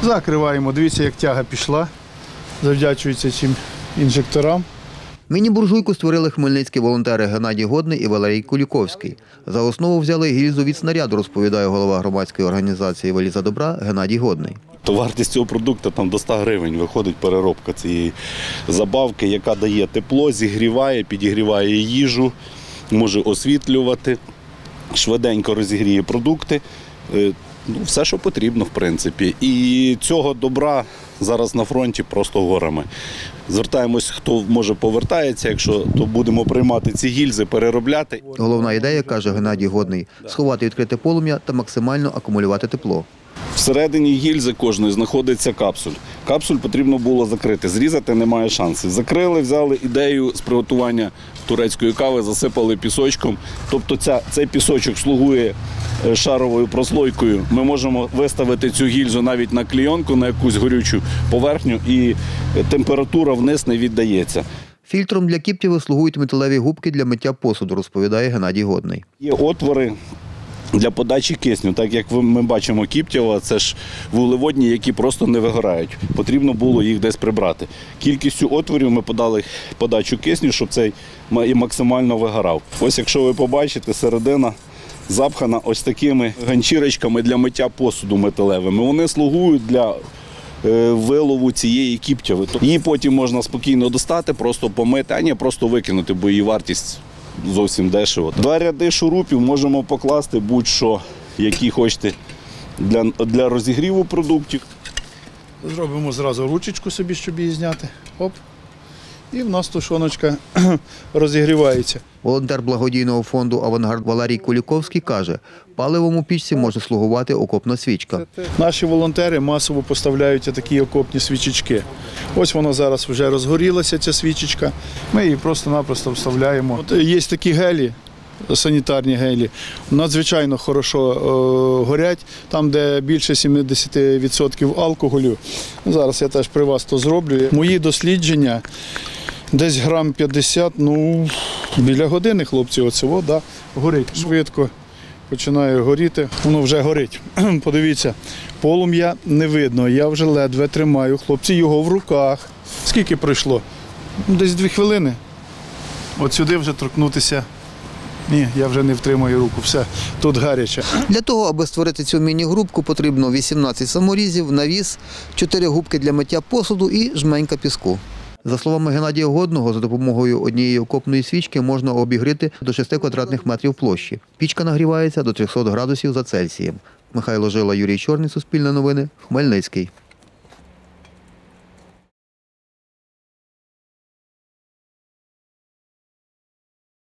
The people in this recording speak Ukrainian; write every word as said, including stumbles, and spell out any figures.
Закриваємо. Дивіться, як тяга пішла. Завдячується цим інжекторам. Міні-буржуйку створили хмельницькі волонтери Геннадій Годний і Валерій Куліковський. За основу взяли гільзу від снаряду, розповідає голова громадської організації «Валіза добра» Геннадій Годний. То вартість цього продукту там до ста гривень виходить переробка цієї забавки, яка дає тепло, зігріває, підігріває їжу, може освітлювати, швиденько розігріє продукти. Ну, все, що потрібно, в принципі. І цього добра зараз на фронті просто горами. Звертаємось, хто може повертається, якщо то будемо приймати ці гільзи, переробляти. Головна ідея, каже Геннадій Годний, сховати відкрите полум'я та максимально акумулювати тепло. Всередині гільзи кожної знаходиться капсуль. Капсуль потрібно було закрити, зрізати немає шансів. Закрили, взяли ідею з приготування турецької кави, засипали пісочком. Тобто ця, цей пісочок слугує шаровою прослойкою. Ми можемо виставити цю гільзу навіть на клейонку, на якусь горючу поверхню, і температура вниз не віддається. Фільтром для кіптєви слугують металеві губки для миття посуду, розповідає Геннадій Годний. Є отвори для подачі кисню, так як ми бачимо кіптєва, це ж вуглеводні, які просто не вигорають. Потрібно було їх десь прибрати. Кількістю отворів ми подали подачу кисню, щоб цей максимально вигорав. Ось якщо ви побачите, середина запхана ось такими ганчірочками для миття посуду металевими. Вони слугують для вилову цієї кіптєви. Її потім можна спокійно достати, просто помити, а не просто викинути, бо її вартість зовсім дешево. Два ряди шурупів можемо покласти будь-що, які хочете для, для розігріву продуктів. Зробимо зразу ручечку собі, щоб її зняти. Оп. І в нас тушоночка розігрівається. Волонтер благодійного фонду «Авангард» Валерій Куліковський каже, паливом у пічці може слугувати окопна свічка. Наші волонтери масово поставляють такі окопні свічечки. Ось вона зараз вже розгорілася, ця свічечка. Ми її просто-напросто вставляємо. От є такі гелі, санітарні гелі, надзвичайно хорошо е, горять, там, де більше сімдесят відсотків алкоголю. Зараз я теж при вас то зроблю. Мої дослідження, десь грам п'ятдесят, ну, біля години, хлопці, оце, да, горить швидко. Починає горіти, воно вже горить. Подивіться, полум'я не видно, я вже ледве тримаю, хлопці, його в руках. Скільки пройшло? Десь дві хвилини. От сюди вже торкнутися. Ні, я вже не втримаю руку, все, тут гаряче. Для того, аби створити цю міні-грубку, потрібно вісімнадцять саморізів, навіс, чотири губки для миття посуду і жменька піску. За словами Геннадія Годного, за допомогою однієї окопної свічки можна обігріти до шести квадратних метрів площі. Пічка нагрівається до трьохсот градусів за Цельсієм. Михайло Жила, Юрій Чорний, Суспільне новини, Хмельницький.